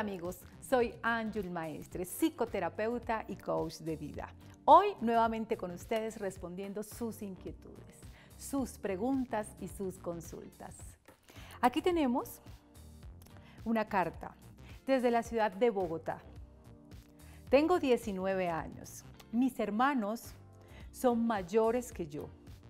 amigos, soy Ángel Maestre, psicoterapeuta y coach de vida. Hoy nuevamente con ustedes respondiendo sus inquietudes, sus preguntas y sus consultas. Aquí tenemos una carta desde la ciudad de Bogotá. Tengo 19 años. Mis hermanos son mayores que yo,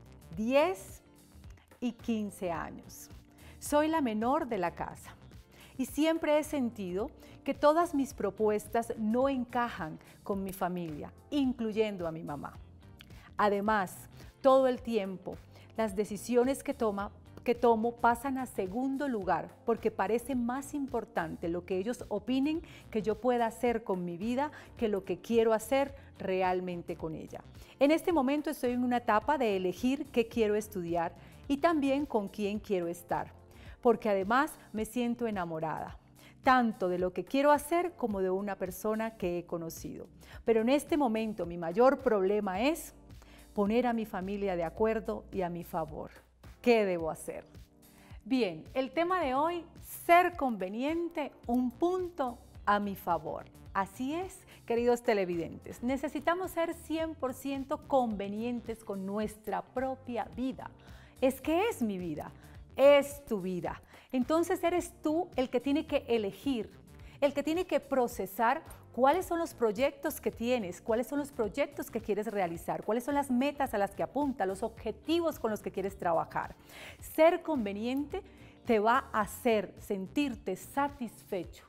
10 y 15 años. Soy la menor de la casa. Y siempre he sentido que todas mis propuestas no encajan con mi familia, incluyendo a mi mamá. Además, todo el tiempo, las decisiones que tomo pasan a segundo lugar porque parece más importante lo que ellos opinen que yo pueda hacer con mi vida que lo que quiero hacer realmente con ella. En este momento estoy en una etapa de elegir qué quiero estudiar y también con quién quiero estar, porque además me siento enamorada, tanto de lo que quiero hacer como de una persona que he conocido. Pero en este momento mi mayor problema es poner a mi familia de acuerdo y a mi favor. ¿Qué debo hacer? Bien, el tema de hoy, ser conveniente, un punto a mi favor. Así es, queridos televidentes, necesitamos ser 100% convenientes con nuestra propia vida. Es que es mi vida. Es tu vida. Entonces eres tú el que tiene que elegir, el que tiene que procesar cuáles son los proyectos que tienes, cuáles son los proyectos que quieres realizar, cuáles son las metas a las que apuntas, los objetivos con los que quieres trabajar. Ser conveniente te va a hacer sentirte satisfecho,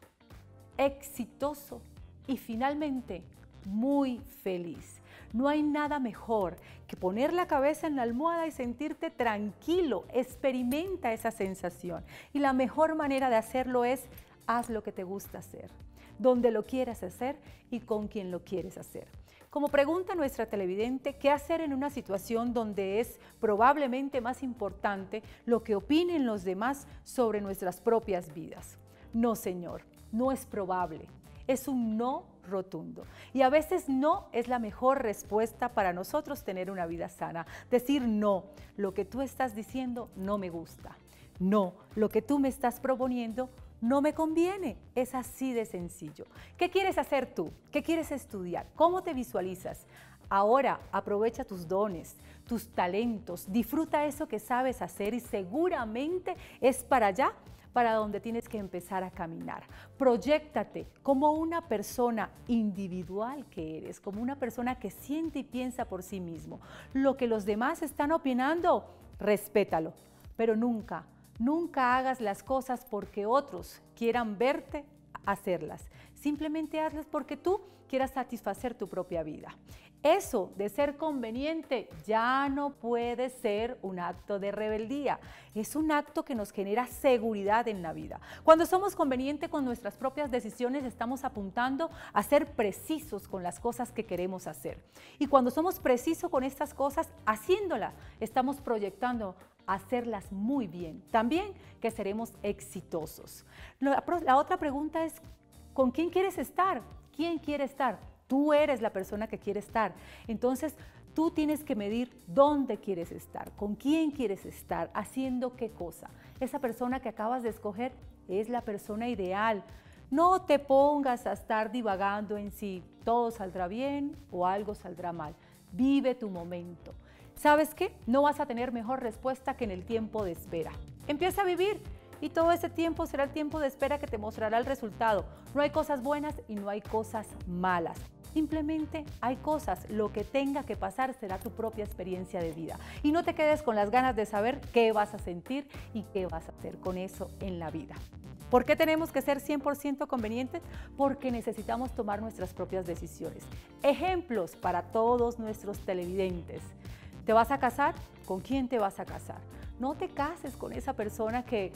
exitoso y finalmente muy feliz. No hay nada mejor que poner la cabeza en la almohada y sentirte tranquilo. Experimenta esa sensación. Y la mejor manera de hacerlo es, haz lo que te gusta hacer, donde lo quieras hacer y con quien lo quieres hacer. Como pregunta nuestra televidente, ¿qué hacer en una situación donde es probablemente más importante lo que opinen los demás sobre nuestras propias vidas? No, señor, no es probable. Es un no rotundo. Y a veces no es la mejor respuesta para nosotros tener una vida sana. Decir no, lo que tú estás diciendo no me gusta. No, lo que tú me estás proponiendo no me conviene. Es así de sencillo. ¿Qué quieres hacer tú? ¿Qué quieres estudiar? ¿Cómo te visualizas? Ahora aprovecha tus dones, tus talentos, disfruta eso que sabes hacer y seguramente es para allá para donde tienes que empezar a caminar. Proyéctate como una persona individual que eres, como una persona que siente y piensa por sí mismo. Lo que los demás están opinando, respétalo, pero nunca hagas las cosas porque otros quieran verte hacerlas. Simplemente hazlas porque tú quieras satisfacer tu propia vida. Eso de ser conveniente ya no puede ser un acto de rebeldía, es un acto que nos genera seguridad en la vida. Cuando somos convenientes con nuestras propias decisiones, estamos apuntando a ser precisos con las cosas que queremos hacer. Y cuando somos precisos con estas cosas, haciéndolas, estamos proyectando a hacerlas muy bien. También que seremos exitosos. La otra pregunta es, ¿con quién quieres estar? ¿Quién quiere estar? Tú eres la persona que quiere estar. Entonces, tú tienes que medir dónde quieres estar, con quién quieres estar, haciendo qué cosa. Esa persona que acabas de escoger es la persona ideal. No te pongas a estar divagando en si todo saldrá bien o algo saldrá mal. Vive tu momento. ¿Sabes qué? No vas a tener mejor respuesta que en el tiempo de espera. Empieza a vivir. Y todo ese tiempo será el tiempo de espera que te mostrará el resultado. No hay cosas buenas y no hay cosas malas. Simplemente hay cosas, lo que tenga que pasar será tu propia experiencia de vida. Y no te quedes con las ganas de saber qué vas a sentir y qué vas a hacer con eso en la vida. ¿Por qué tenemos que ser 100% convenientes? Porque necesitamos tomar nuestras propias decisiones. Ejemplos para todos nuestros televidentes. ¿Te vas a casar? ¿Con quién te vas a casar? No te cases con esa persona que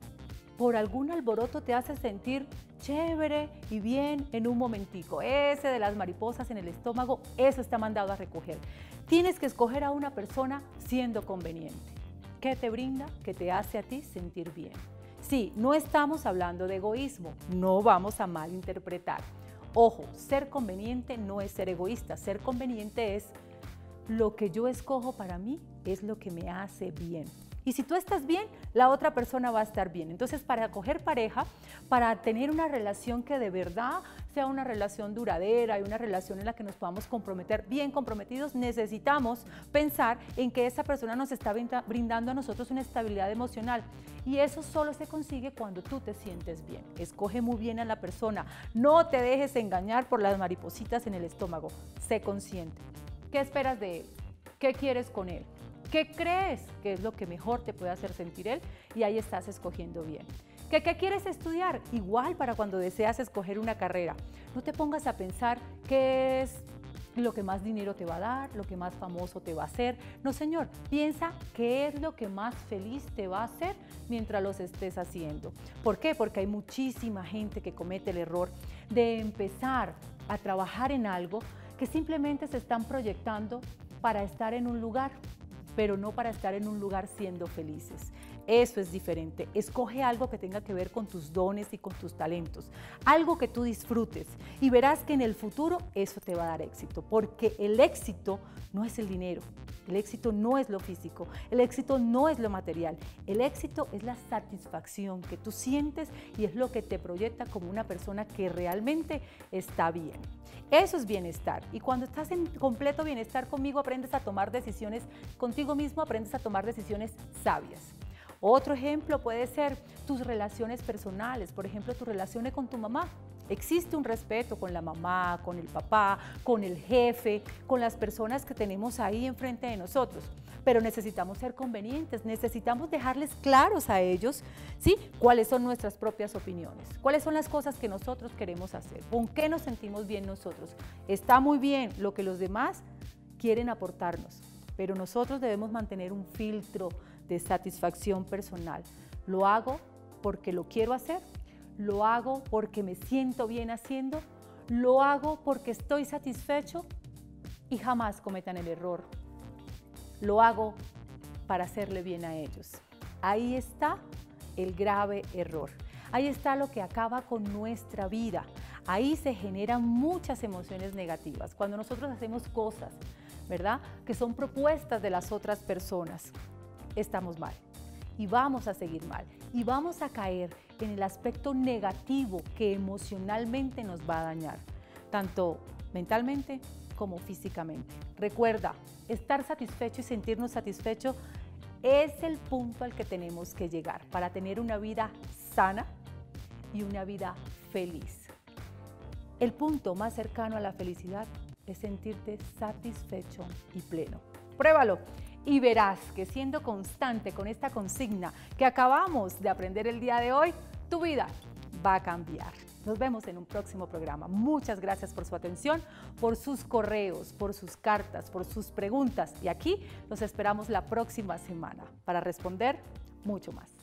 por algún alboroto te hace sentir chévere y bien en un momentico. Ese de las mariposas en el estómago, eso está mandado a recoger. Tienes que escoger a una persona siendo conveniente. ¿Qué te brinda? ¿Qué te hace a ti sentir bien? Sí, no estamos hablando de egoísmo, no vamos a malinterpretar. Ojo, ser conveniente no es ser egoísta, ser conveniente es lo que yo escojo para mí es lo que me hace bien. Y si tú estás bien, la otra persona va a estar bien. Entonces, para coger pareja, para tener una relación que de verdad sea una relación duradera y una relación en la que nos podamos comprometer bien comprometidos, necesitamos pensar en que esa persona nos está brindando a nosotros una estabilidad emocional. Y eso solo se consigue cuando tú te sientes bien. Escoge muy bien a la persona. No te dejes engañar por las maripositas en el estómago. Sé consciente. ¿Qué esperas de él? ¿Qué quieres con él? ¿Qué crees que es lo que mejor te puede hacer sentir él? Y ahí estás escogiendo bien. ¿Qué quieres estudiar? Igual para cuando deseas escoger una carrera. No te pongas a pensar qué es lo que más dinero te va a dar, lo que más famoso te va a hacer. No, señor, piensa qué es lo que más feliz te va a hacer mientras los estés haciendo. ¿Por qué? Porque hay muchísima gente que comete el error de empezar a trabajar en algo que simplemente se están proyectando para estar en un lugar, pero no para estar en un lugar siendo felices. Eso es diferente. Escoge algo que tenga que ver con tus dones y con tus talentos, algo que tú disfrutes y verás que en el futuro eso te va a dar éxito, porque el éxito no es el dinero, el éxito no es lo físico, el éxito no es lo material, el éxito es la satisfacción que tú sientes y es lo que te proyecta como una persona que realmente está bien. Eso es bienestar, y cuando estás en completo bienestar conmigo, aprendes a tomar decisiones contigo mismo, aprendes a tomar decisiones sabias. Otro ejemplo puede ser tus relaciones personales, por ejemplo, tus relaciones con tu mamá. Existe un respeto con la mamá, con el papá, con el jefe, con las personas que tenemos ahí enfrente de nosotros. Pero necesitamos ser convenientes, necesitamos dejarles claros a ellos, ¿sí?, cuáles son nuestras propias opiniones, cuáles son las cosas que nosotros queremos hacer, con qué nos sentimos bien nosotros. Está muy bien lo que los demás quieren aportarnos, pero nosotros debemos mantener un filtro de satisfacción personal. Lo hago porque lo quiero hacer, lo hago porque me siento bien haciendo, lo hago porque estoy satisfecho, y jamás cometan el error. Lo hago para hacerle bien a ellos. Ahí está el grave error. Ahí está lo que acaba con nuestra vida. Ahí se generan muchas emociones negativas. Cuando nosotros hacemos cosas, ¿verdad?, que son propuestas de las otras personas, estamos mal y vamos a seguir mal y vamos a caer en el aspecto negativo que emocionalmente nos va a dañar, tanto mentalmente como físicamente. Recuerda, estar satisfecho y sentirnos satisfechos es el punto al que tenemos que llegar para tener una vida sana y una vida feliz. El punto más cercano a la felicidad es sentirte satisfecho y pleno. Pruébalo y verás que siendo constante con esta consigna que acabamos de aprender el día de hoy, tu vida va a cambiar. Nos vemos en un próximo programa. Muchas gracias por su atención, por sus correos, por sus cartas, por sus preguntas. Y aquí los esperamos la próxima semana para responder mucho más.